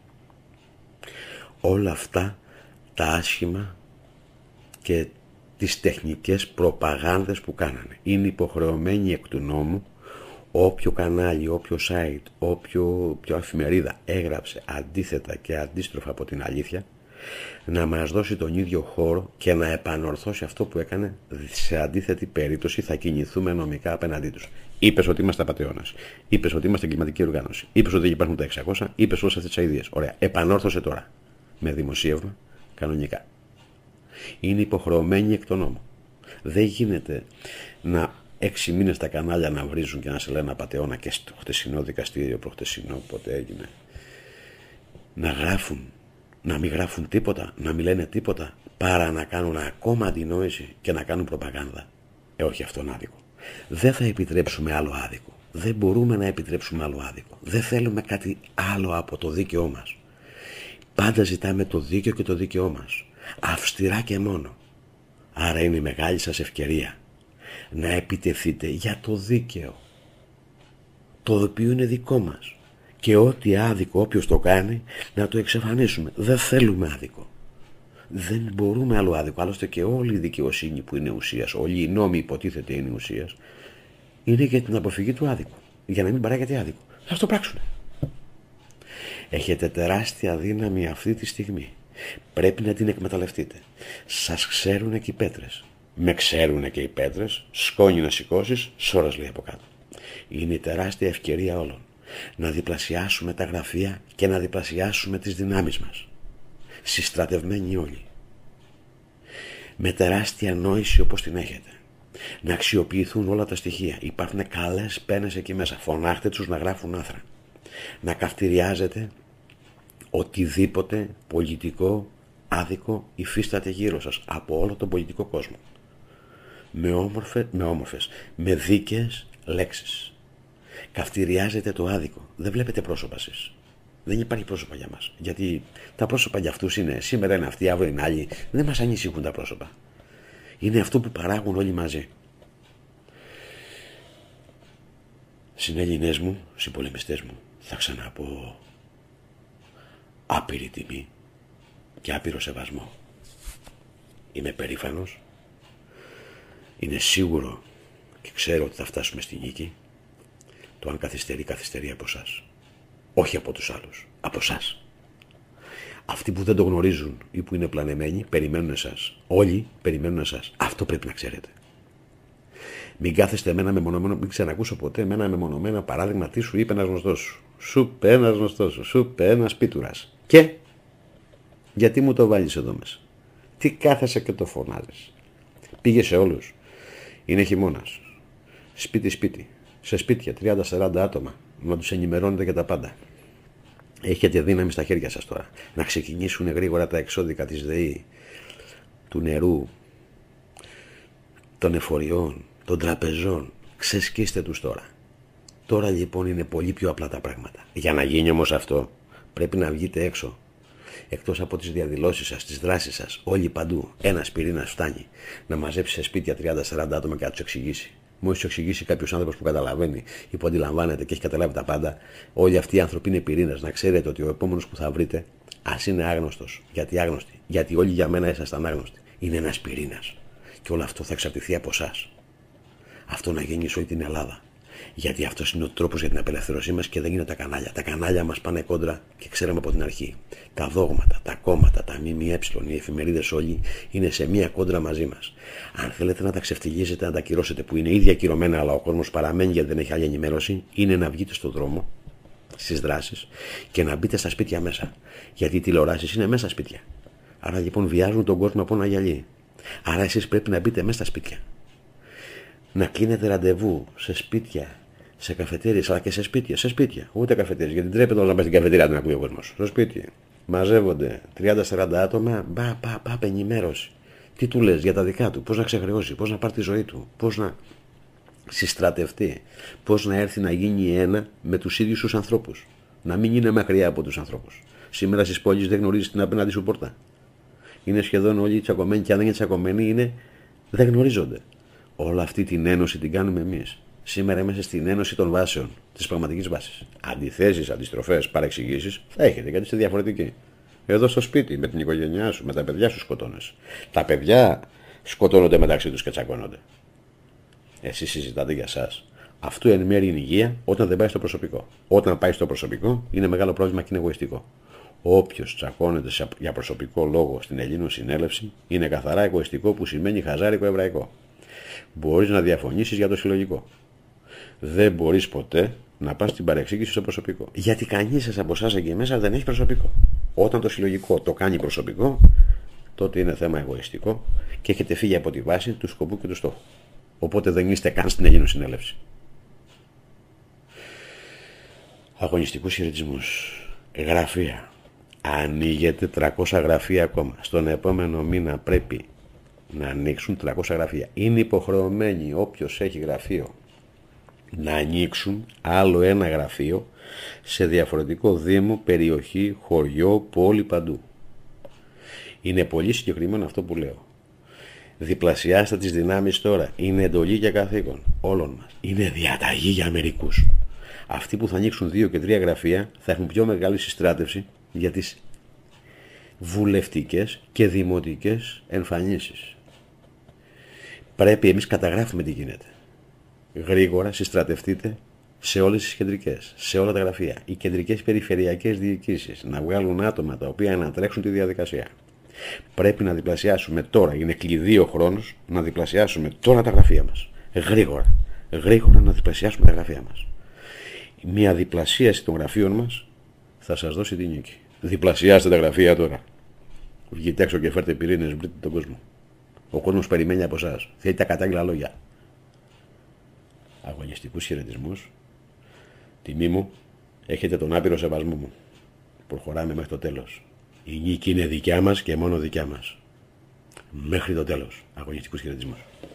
όλα αυτά τα άσχημα και τις τεχνικές προπαγάνδες που κάνανε. Είναι υποχρεωμένοι εκ του νόμου όποιο κανάλι, όποιο site, όποιο, όποια εφημερίδα έγραψε αντίθετα και αντίστροφα από την αλήθεια να μας δώσει τον ίδιο χώρο και να επανορθώσει αυτό που έκανε. Σε αντίθετη περίπτωση θα κινηθούμε νομικά απέναντί τους. Είπες ότι είμαστε απατεώνες. Είπες ότι είμαστε εγκληματική οργάνωση. Είπες ότι δεν υπάρχουν τα εξακόσια. Είπες όλες αυτές τις αηδίες. Ωραία. Επανόρθωσε τώρα. Με δημοσίευμα κανονικά. Είναι υποχρεωμένοι εκ των νόμων. Δεν γίνεται να έξι μήνες τα κανάλια να βρίζουν και να σε λένε απατεώνα και στο χτεσινό δικαστήριο, προχτεσινό, πότε έγινε, να γράφουν, να μην γράφουν τίποτα, να μην λένε τίποτα, παρά να κάνουν ακόμα αντινόηση και να κάνουν προπαγάνδα. Ε, όχι, αυτόν άδικο. Δεν θα επιτρέψουμε άλλο άδικο. Δεν μπορούμε να επιτρέψουμε άλλο άδικο. Δεν θέλουμε κάτι άλλο από το δίκαιό μας. Πάντα ζητάμε το δίκαιο και το δίκαιό μας. Αυστηρά και μόνο. Άρα είναι η μεγάλη σας ευκαιρία να επιτεθείτε για το δίκαιο, το οποίο είναι δικό μας, και ό,τι άδικο όποιος το κάνει να το εξαφανίσουμε. Δεν θέλουμε άδικο. Δεν μπορούμε άλλο άδικο. Άλλωστε και όλη η δικαιοσύνη που είναι ουσίας, όλοι οι νόμοι υποτίθεται είναι ουσίας, είναι για την αποφυγή του άδικου, για να μην παράγεται άδικο. Θα το πράξουν. Έχετε τεράστια δύναμη αυτή τη στιγμή. Πρέπει να την εκμεταλλευτείτε. Σας ξέρουν και οι πέτρες. Με ξέρουν και οι πέτρες. Σκόνη να σηκώσεις, σώρας λέει από κάτω. Είναι η τεράστια ευκαιρία όλων. Να διπλασιάσουμε τα γραφεία και να διπλασιάσουμε τις δυνάμεις μας. Συστρατευμένοι όλοι. Με τεράστια νόηση όπως την έχετε. Να αξιοποιηθούν όλα τα στοιχεία. Υπάρχουν καλές πένες εκεί μέσα. Φωνάχτε τους να γράφουν άθρα. Να καυτηριάζετε οτιδήποτε πολιτικό άδικο υφίσταται γύρω σας από όλο τον πολιτικό κόσμο. Με, όμορφε, με όμορφες, με δίκαιες λέξεις. Καυτηριάζετε το άδικο. Δεν βλέπετε πρόσωπα εσείς. Δεν υπάρχει πρόσωπα για μας. Γιατί τα πρόσωπα για αυτούς είναι σήμερα είναι αυτοί, αύριο είναι άλλοι. Δεν μας ανησυχούν τα πρόσωπα. Είναι αυτό που παράγουν όλοι μαζί. Συνέλληνες μου, συμπολεμιστές μου, θα ξαναπώ άπειρη τιμή και άπειρο σεβασμό. Είμαι περήφανος. Είναι σίγουρο και ξέρω ότι θα φτάσουμε στη νίκη. Το αν καθυστερεί, καθυστερεί από εσάς. Όχι από τους άλλους, από εσάς. Αυτοί που δεν το γνωρίζουν ή που είναι πλανεμένοι, περιμένουν εσάς. Όλοι περιμένουν εσάς. Αυτό πρέπει να ξέρετε. Μην κάθεστε με ένα μεμονωμένο, μην ξανακούσω ποτέ με ένα μεμονωμένο παράδειγμα τι σου είπε ένας γνωστός σου. Σου είπε ένας γνωστός σου, σου είπε ένας πίτουρας. Και γιατί μου το βάλεις εδώ μέσα. Τι κάθεσαι και το φωνάζεις. Πήγε σε όλους. Είναι χειμώνας. Σπίτι σπίτι. Σε σπίτια τριάντα σαράντα άτομα. Να τους ενημερώνετε για τα πάντα. Έχετε δύναμη στα χέρια σας τώρα. Να ξεκινήσουν γρήγορα τα εξώδικα της ΔΕΗ, του νερού, των εφοριών, των τραπεζών. Ξεσκίστε τους τώρα. Τώρα λοιπόν είναι πολύ πιο απλά τα πράγματα. Για να γίνει όμως αυτό πρέπει να βγείτε έξω. Εκτός από τις διαδηλώσεις σας, τις δράσεις σας, όλοι παντού, ένας πυρήνας φτάνει να μαζέψει σε σπίτια τριάντα σαράντα άτομα και να τους εξηγήσει. Μόλις του εξηγήσει κάποιος άνθρωπος που καταλαβαίνει ή που αντιλαμβάνεται και έχει καταλάβει τα πάντα, όλοι αυτοί οι άνθρωποι είναι πυρήνας. Να ξέρετε ότι ο επόμενος που θα βρείτε, ας είναι άγνωστος. Γιατί άγνωστοι, γιατί όλοι για μένα ήσασταν άγνωστοι. Είναι ένας πυρήνας. Και όλο αυτό θα εξαρτηθεί από εσάς. Αυτό να γίνει σε όλη την Ελλάδα. Γιατί αυτός είναι ο τρόπος για την απελευθέρωσή μας και δεν είναι τα κανάλια. Τα κανάλια μας πάνε κόντρα και ξέραμε από την αρχή. Τα δόγματα, τα κόμματα, τα ΜΜΕ, οι εφημερίδες όλοι είναι σε μία κόντρα μαζί μας. Αν θέλετε να τα ξεφτιλίζετε, να τα ακυρώσετε που είναι ήδη ακυρωμένα, αλλά ο κόσμος παραμένει γιατί δεν έχει άλλη ενημέρωση, είναι να βγείτε στον δρόμο, στις δράσεις και να μπείτε στα σπίτια μέσα. Γιατί οι τηλεοράσεις είναι μέσα σπίτια. Άρα λοιπόν βιάζουν τον κόσμο από ένα γυαλί. Άρα εσείς πρέπει να μπείτε μέσα στα σπίτια. Να κλείνετε ραντεβού σε σπίτια, σε καφετέρειες, αλλά και σε σπίτια. Σε σπίτια, ούτε καφετέρειες. Γιατί τρέπεται όλο να πάει στην καφετέρια να ακούει ο κόσμος. Στο σπίτι. Μαζεύονται τριάντα σαράντα άτομα, μπα, πα, πα, ενημέρωση. Τι του λες για τα δικά του, πώς να ξεχρεώσει, πώς να πάρει τη ζωή του, πώς να συστρατευτεί, πώς να έρθει να γίνει ένα με τους ίδιους τους ανθρώπους. Να μην είναι μακριά από τους ανθρώπους. Σήμερα στις πόλεις δεν γνωρίζεις την απέναντι σου πόρτα. Είναι σχεδόν όλοι τσακωμένοι και αν δεν είναι τσακωμένοι είναι, δεν γνωρίζονται. Όλη αυτή την ένωση την κάνουμε εμείς. Σήμερα είμαστε στην ένωση των βάσεων, της πραγματικής βάσης. Αντιθέσεις, αντιστροφές, παρεξηγήσεις θα έχετε γιατί είστε διαφορετικοί. Εδώ στο σπίτι, με την οικογένειά σου, με τα παιδιά σου σκοτώνες. Τα παιδιά σκοτώνονται μεταξύ τους και τσακώνονται. Εσείς συζητάτε για εσάς. Αυτό εν μέρει είναι υγεία όταν δεν πάει στο προσωπικό. Όταν πάει στο προσωπικό είναι μεγάλο πρόβλημα και είναι εγωιστικό. Όποιος τσακώνεται για προσωπικό λόγο στην Ελλήνων συνέλευση είναι καθαρά εγωιστικό που σημαίνει χαζάρικο εβραϊκό. Μπορείς να διαφωνήσεις για το συλλογικό. Δεν μπορείς ποτέ να πας στην παρεξήγηση στο προσωπικό. Γιατί κανείς σας από εσάς εκεί μέσα δεν έχει προσωπικό. Όταν το συλλογικό το κάνει προσωπικό, τότε είναι θέμα εγωιστικό και έχετε φύγει από τη βάση του σκοπού και του στόχου. Οπότε δεν είστε καν στην Ελλήνων συνέλευση. Αγωνιστικούς χαιρετισμούς. Γραφεία. Ανοίγετε τριακόσια γραφεία ακόμα. Στον επόμενο μήνα πρέπει να ανοίξουν τριακόσια γραφεία. Είναι υποχρεωμένοι όποιος έχει γραφείο να ανοίξουν άλλο ένα γραφείο σε διαφορετικό δήμο, περιοχή, χωριό, πόλη, παντού. Είναι πολύ συγκεκριμένο αυτό που λέω. Διπλασιάστε τις δυνάμεις τώρα. Είναι εντολή και καθήκον όλων μας. Είναι διαταγή για μερικούς. Αυτοί που θα ανοίξουν δύο και τρία γραφεία θα έχουν πιο μεγάλη συστράτευση για τις βουλευτικές και δημοτικές εμφανίσεις. Πρέπει εμείς καταγράφουμε τι γίνεται. Γρήγορα συστρατευτείτε σε όλες τις κεντρικές, σε όλα τα γραφεία. Οι κεντρικές περιφερειακές διοικήσεις να βγάλουν άτομα τα οποία να τρέξουν τη διαδικασία. Πρέπει να διπλασιάσουμε τώρα, είναι κλειδί ο χρόνος, να διπλασιάσουμε τώρα τα γραφεία μας. Γρήγορα, γρήγορα να διπλασιάσουμε τα γραφεία μας. Μια διπλασίαση των γραφείων μας θα σας δώσει τη νίκη. Διπλασιάστε τα γραφεία τώρα. Βγείτε έξω και φέρτε πυρήνες, βρείτε τον κόσμο. Ο κόσμος περιμένει από εσάς. Θέλει τα κατάλληλα λόγια. Αγωνιστικούς χαιρετισμούς. Τιμή μου, έχετε τον άπειρο σεβασμό μου. Προχωράμε μέχρι το τέλος. Η νίκη είναι δικιά μας και μόνο δικιά μας. Μέχρι το τέλος. Αγωνιστικούς χαιρετισμούς.